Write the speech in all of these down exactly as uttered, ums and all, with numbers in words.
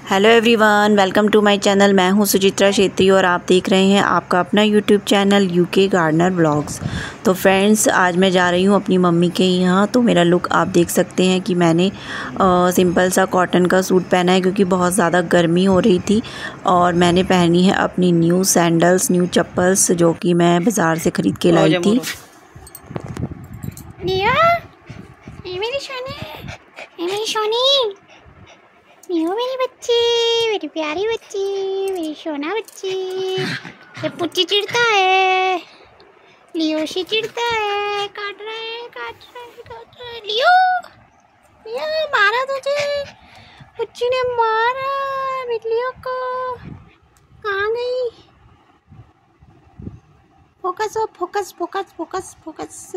Hello everyone, welcome to my channel. मैं हूं सुचित्रा छेत्री और आप देख रहे हैं आपका अपना YouTube channel UK gardener vlogs. तो फ्रेंड्स, आज मैं जा रही हूं अपनी मम्मी के यहाँ। तो मेरा लुक आप देख सकते हैं कि मैंने आ, सिंपल सा कॉटन का सूट पहना है क्योंकि बहुत ज़्यादा गर्मी हो रही थी। और मैंने पहनी है अपनी न्यू सैंडल्स, न्यू चप्पल्स जो कि मैं बाज़ार से ख़रीद के लाई थी। नियो मेरी बच्ची, मेरी प्यारी बच्ची, मेरी सोना बच्ची। ये पुच्ची चिढ़ता है, लियोशी चिढ़ता है, काट रहा है काट रहा है काट रहा है। लियो लियो मारा तुझे, पुच्ची ने मारा बिल्लियों को। कहाँ गई? फोकस हो, focus focus focus focus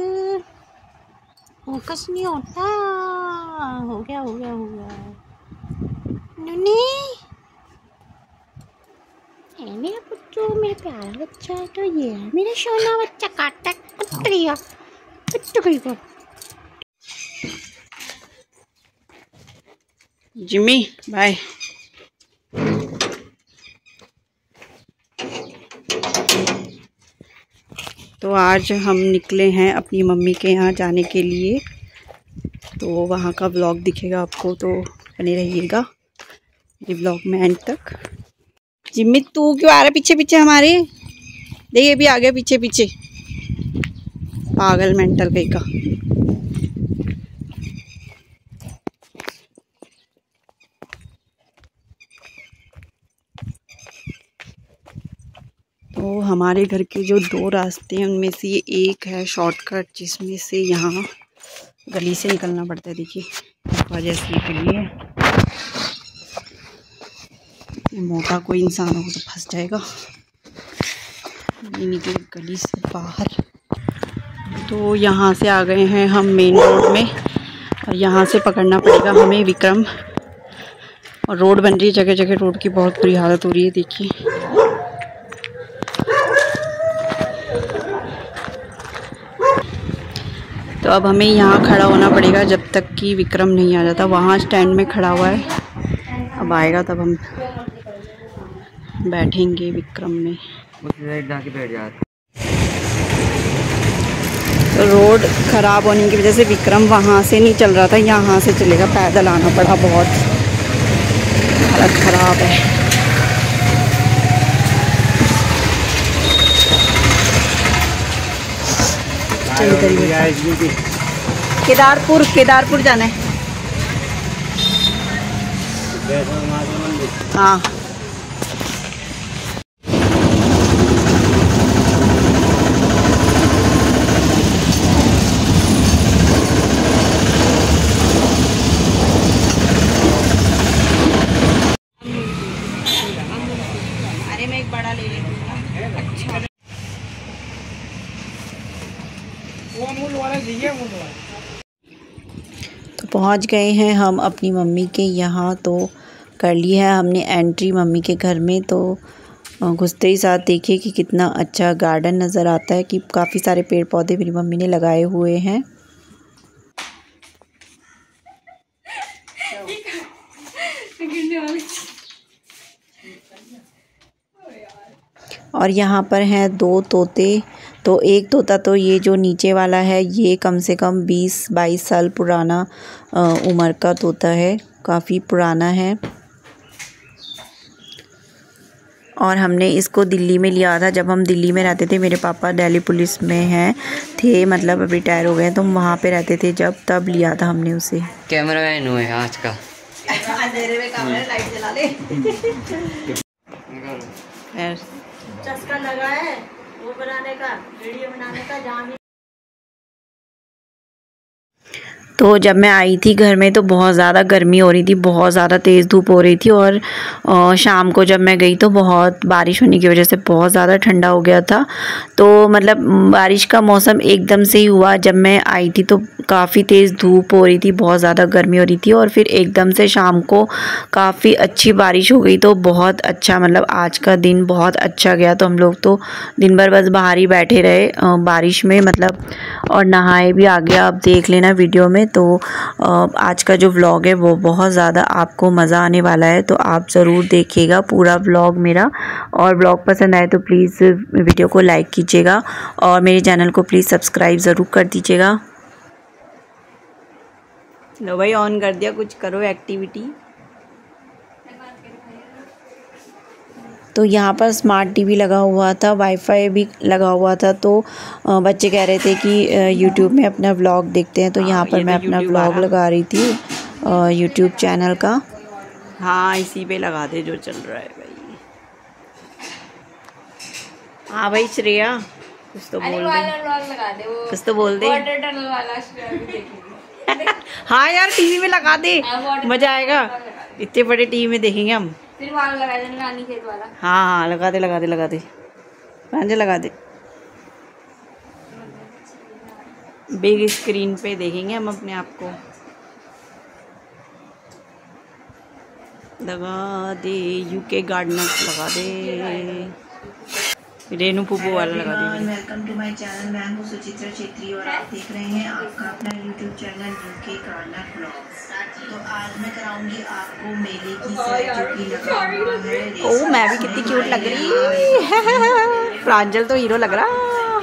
focus नहीं होता। हो गया हो गया हो गया। नन्ही, है मेरा पुच्चू, मेरा प्यारा बच्चा। तो ये है मेरा सोना बच्चा। काटा कुट गया कुट गई। Jimmy bye. तो आज हम निकले हैं अपनी मम्मी के यहाँ जाने के लिए। तो वहाँ का व्लॉग दिखेगा आपको, तो बने रहिएगा ये व्लॉग में एंड तक। जिम्मी तू क्यों आ रहा है पीछे पीछे हमारे? देख ये भी आ गया पीछे पीछे, पागल मेंटल कहीं का। तो हमारे घर के जो दो रास्ते हैं उनमें से ये एक है शॉर्टकट, जिसमें से यहाँ गली से निकलना पड़ता है। देखिए इस वजह से निकली है। ये मोटा कोई इंसान हो तो फंस जाएगा। ये निकले गली से बाहर। तो यहाँ से आ गए हैं हम मेन रोड में और यहाँ से पकड़ना पड़ेगा हमें विक्रम। और रोड बन रही है जगह जगह, रोड की बहुत बुरी हालत हो रही है। देखिए तो अब हमें यहाँ खड़ा होना पड़ेगा जब तक कि विक्रम नहीं आ जाता। वहाँ स्टैंड में खड़ा हुआ है, अब आएगा तब हम बैठेंगे विक्रम में। तो रोड ख़राब होने की वजह से विक्रम वहाँ से नहीं चल रहा था, यहाँ से चलेगा। पैदल आना पड़ा, बहुत हालत ख़राब है। केदारपुर केदारपुर जाना है। हाँ अरे मैं एक बड़ा ले लेती हूँ। अच्छा तो पहुंच गए हैं हम अपनी मम्मी के यहाँ। तो कर ली है हमने एंट्री मम्मी के घर में। तो घुसते ही साथ देखिए कि कितना अच्छा गार्डन नज़र आता है, कि काफ़ी सारे पेड़ पौधे मेरी मम्मी ने लगाए हुए हैं। और यहाँ पर हैं दो तोते। तो एक तोता तो ये जो नीचे वाला है ये कम से कम बीस बाईस साल पुराना उम्र का तोता है, काफ़ी पुराना है। और हमने इसको दिल्ली में लिया था जब हम दिल्ली में रहते थे। मेरे पापा दिल्ली पुलिस में हैं थे, मतलब अब रिटायर हो गए, तो हम वहाँ पे रहते थे जब, तब लिया था हमने उसे। कैमरा मैन हुए आज का अंधेरे में कैमरा लाइट जला ले। चस्का लगा है वो बनाने का, वीडियो बनाने का, जहाँ भी। तो जब मैं आई थी घर में तो बहुत ज़्यादा गर्मी हो रही थी, बहुत ज़्यादा तेज़ धूप हो रही थी। और शाम को जब मैं गई तो बहुत बारिश होने की वजह से बहुत ज़्यादा ठंडा हो गया था। तो मतलब बारिश का मौसम एकदम से ही हुआ। जब मैं आई थी तो काफ़ी तेज़ धूप हो रही थी, बहुत ज़्यादा गर्मी हो रही थी, और फिर एकदम से शाम को काफ़ी अच्छी बारिश हो गई। तो बहुत अच्छा, मतलब आज का दिन बहुत अच्छा गया। तो हम लोग तो दिन भर बस बाहर ही बैठे रहे बारिश में, मतलब और नहाए भी आ गया। आप देख लेना वीडियो में। तो आज का जो व्लॉग है वो बहुत ज़्यादा आपको मज़ा आने वाला है, तो आप ज़रूर देखिएगा पूरा व्लॉग मेरा। और व्लॉग पसंद आए तो प्लीज़ वीडियो को लाइक कीजिएगा और मेरे चैनल को प्लीज़ सब्सक्राइब ज़रूर कर दीजिएगा। लो भाई, ऑन कर दिया, कुछ करो एक्टिविटी। तो यहाँ पर स्मार्ट टीवी लगा हुआ था, वाईफाई भी लगा हुआ था। तो बच्चे कह रहे थे कि यूट्यूब में अपना व्लॉग देखते हैं, तो यहाँ पर मैं अपना व्लॉग लगा रही थी यूट्यूब चैनल का। हाँ, इसी पे लगा दे जो चल रहा है भाई। हाँ भाई श्रेया, कुछ तो बोल दे, कुछ तो बोल दे। हाँ यार, टीवी में लगा दे, मजा आएगा। इतने बड़े टीवी में देखेंगे हम। फिर वाला लगा दे, नानी खेत वाला। हाँ हाँ, लगा दे लगा दे लगा दे, रांझे लगा दे। बिग स्क्रीन पे देखेंगे हम अपने आप को। लगा दे यूके गार्डनर, लगा दे रेनू पुप्पू वाला, लगा दे। वेलकम टू माय चैनल, मैं हूँ सुचित्रा छेत्री और आप देख रहे हैं आपका अपना YouTube channel UK gardener blogs. तो आज मैं कराऊंगी आपको मेले की सैर जो कि लगा हुआ है। ओह, मैं भी कितनी क्यूट लग रही है। प्रांजल तो हीरो लग रहा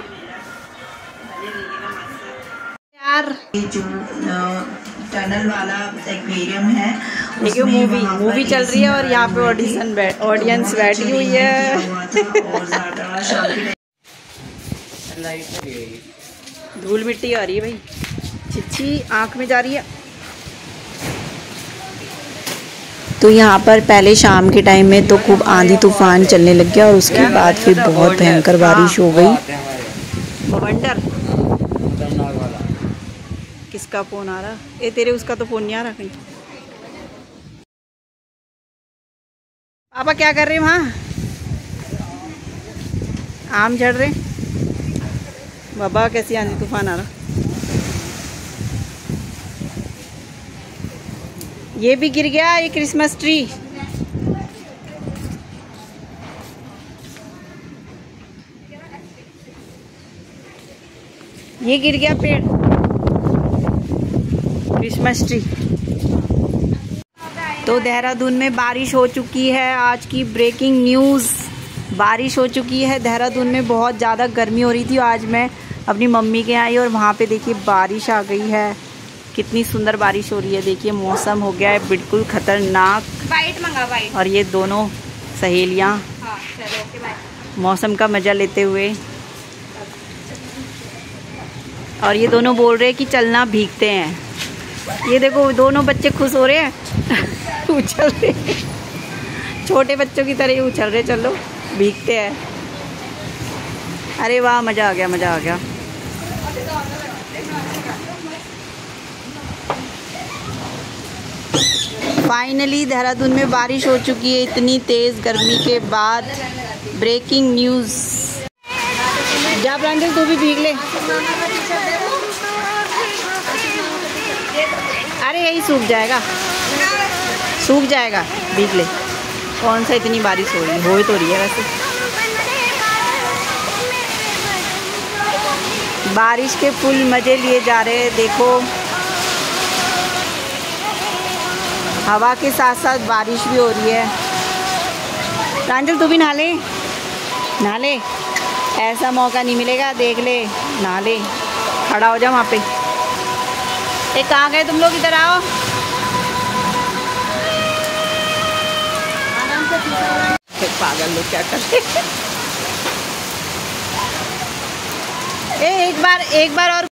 यार। ये जो टनल वाला एक्वेरियम है, देखिए मूवी मूवी चल रही है और यहाँ पे ऑडिशन ऑडियंस बैठी हुई है। धूल मिट्टी आ रही है भाई, छिछी आँख में जा रही है। तो यहाँ पर पहले शाम के टाइम में तो खूब आंधी तूफान चलने लग गया और उसके बाद फिर बहुत भयंकर बारिश हो गई। बवंडर, किसका फ़ोन आ रहा? ए तेरे उसका तो फ़ोन नहीं आ रहा कहीं। पापा क्या कर रहे हैं वहाँ? आम झड़ रहे। बाबा कैसी आंधी तूफान आ रहा। ये भी गिर गया, ये क्रिसमस ट्री। ये गिर गया पेड़, क्रिसमस ट्री। तो देहरादून में बारिश हो चुकी है। आज की ब्रेकिंग न्यूज़, बारिश हो चुकी है देहरादून में। बहुत ज़्यादा गर्मी हो रही थी। आज मैं अपनी मम्मी के आई और वहाँ पे देखिए बारिश आ गई है। कितनी सुंदर बारिश हो रही है। देखिए मौसम हो गया है बिल्कुल खतरनाक। वाइट मंगा वाइट। और ये दोनों सहेलियाँ हाँ, मौसम का मज़ा लेते हुए, और ये दोनों बोल रहे हैं कि चलना भीगते हैं। ये देखो दोनों बच्चे खुश हो रहे हैं, उछल रहे, छोटे बच्चों की तरह ही उछल रहे, चलो भीगते हैं। अरे वाह, मज़ा आ गया, मज़ा आ गया। फाइनली देहरादून में बारिश हो चुकी है इतनी तेज़ गर्मी के बाद। Breaking news. जा प्रांजल, तू भी भीग ले। अरे यही सूख जाएगा, सूख जाएगा, भीग ले। कौन सा इतनी बारिश हो रही है, हो तो रही है वैसे। बारिश के फुल मज़े लिए जा रहे हैं। देखो हवा के साथ साथ बारिश भी हो रही है। प्रांजल तू भी नहा ले, नहा ले, ऐसा मौका नहीं मिलेगा, देख ले, नहा ले, खड़ा हो जा वहाँ पे। ए कहाँ गए तुम लोग, इधर आओ। पागल लोग क्या करते। ए एक बार एक बार और।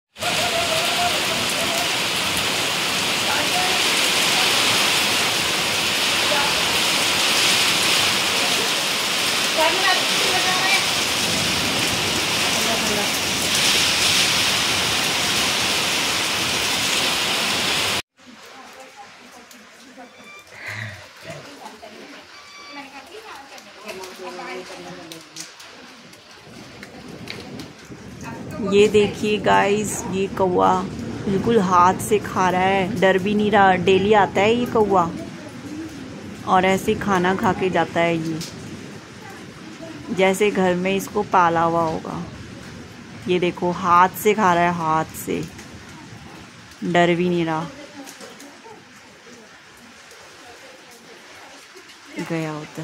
ये देखिए गाइस, ये कौवा बिल्कुल हाथ से खा रहा है, डर भी नहीं रहा। डेली आता है ये कौवा और ऐसे खाना खा के जाता है ये, जैसे घर में इसको पाला हुआ होगा। ये देखो हाथ से खा रहा है, हाथ से, डर भी नहीं रहा। गया उधर।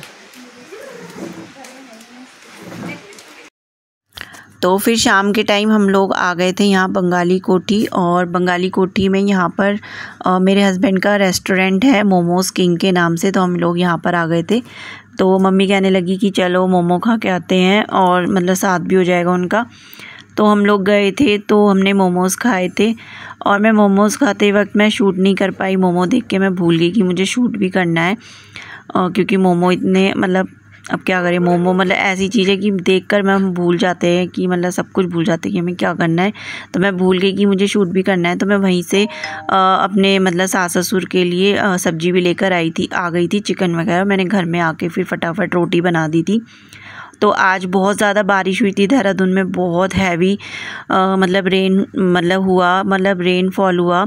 तो फिर शाम के टाइम हम लोग आ गए थे यहाँ बंगाली कोठी, और बंगाली कोठी में यहाँ पर आ, मेरे हस्बैंड का रेस्टोरेंट है मोमोज़ किंग के नाम से। तो हम लोग यहाँ पर आ गए थे। तो मम्मी कहने लगी कि चलो मोमो खा के आते हैं, और मतलब साथ भी हो जाएगा उनका। तो हम लोग गए थे, तो हमने मोमोज़ खाए थे। और मैं मोमोज़ खाते वक्त मैं शूट नहीं कर पाई। मोमो देख के मैं भूल गई कि मुझे शूट भी करना है, क्योंकि मोमो इतने मतलब अब क्या करें, मोमो मतलब ऐसी चीज़ है कि देखकर मैं हम भूल जाते हैं कि मतलब सब कुछ भूल जाते हैं कि हमें क्या करना है। तो मैं भूल गई कि मुझे शूट भी करना है। तो मैं वहीं से आ, अपने मतलब सास ससुर के लिए आ, सब्ज़ी भी लेकर आई थी आ गई थी चिकन वगैरह। मैंने घर में आके फिर फटाफट रोटी बना दी थी। तो आज बहुत ज़्यादा बारिश हुई थी देहरादून में, बहुत हैवी मतलब रेन मतलब हुआ मतलब रेन फॉल हुआ।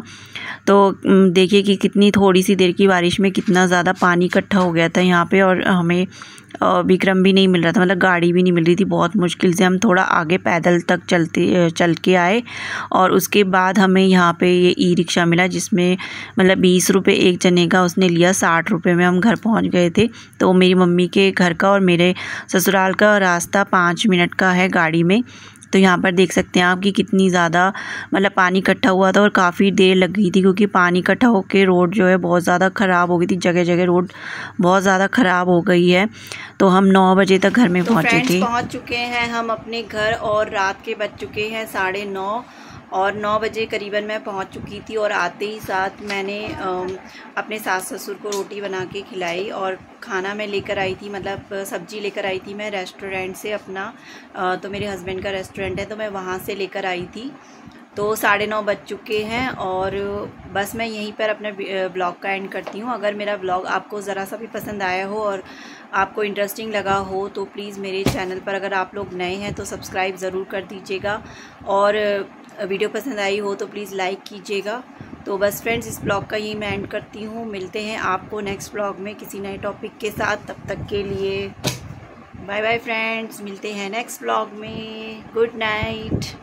तो देखिए कि कितनी थोड़ी सी देर की बारिश में कितना ज़्यादा पानी इकट्ठा हो गया था यहाँ पे, और हमें विक्रम भी नहीं मिल रहा था, मतलब गाड़ी भी नहीं मिल रही थी। बहुत मुश्किल से हम थोड़ा आगे पैदल तक चलते चल के आए, और उसके बाद हमें यहाँ पे ये ई रिक्शा मिला, जिसमें मतलब बीस रुपये एक जने का उसने लिया। साठ रुपये में हम घर पहुँच गए थे। तो मेरी मम्मी के घर का और मेरे ससुराल का रास्ता पाँच मिनट का है गाड़ी में। तो यहाँ पर देख सकते हैं आप कि कितनी ज़्यादा मतलब पानी इकट्ठा हुआ था, और काफ़ी देर लग गई थी, क्योंकि पानी इकट्ठा होकर रोड जो है बहुत ज़्यादा ख़राब हो गई थी। जगह जगह रोड बहुत ज़्यादा ख़राब हो गई है। तो हम नौ बजे तक घर में पहुँचे थे। पहुँच चुके हैं हम अपने घर, और रात के बज चुके हैं साढ़े नौ, और नौ बजे करीबन मैं पहुंच चुकी थी। और आते ही साथ मैंने अपने सास ससुर को रोटी बना के खिलाई, और खाना मैं लेकर आई थी, मतलब सब्ज़ी लेकर आई थी मैं रेस्टोरेंट से अपना। तो मेरे हस्बैंड का रेस्टोरेंट है, तो मैं वहाँ से लेकर आई थी। तो साढ़े नौ बज चुके हैं, और बस मैं यहीं पर अपने ब्लॉग का एंड करती हूँ। अगर मेरा ब्लॉग आपको ज़रा सा भी पसंद आया हो और आपको इंटरेस्टिंग लगा हो, तो प्लीज़ मेरे चैनल पर अगर आप लोग नए हैं तो सब्सक्राइब ज़रूर कर दीजिएगा, और वीडियो पसंद आई हो तो प्लीज़ लाइक कीजिएगा। तो बस फ्रेंड्स, इस ब्लॉग का यही मैं एंड करती हूँ। मिलते हैं आपको नेक्स्ट ब्लॉग में किसी नए टॉपिक के साथ। तब तक के लिए बाय बाय फ्रेंड्स, मिलते हैं नेक्स्ट ब्लॉग में। Good night.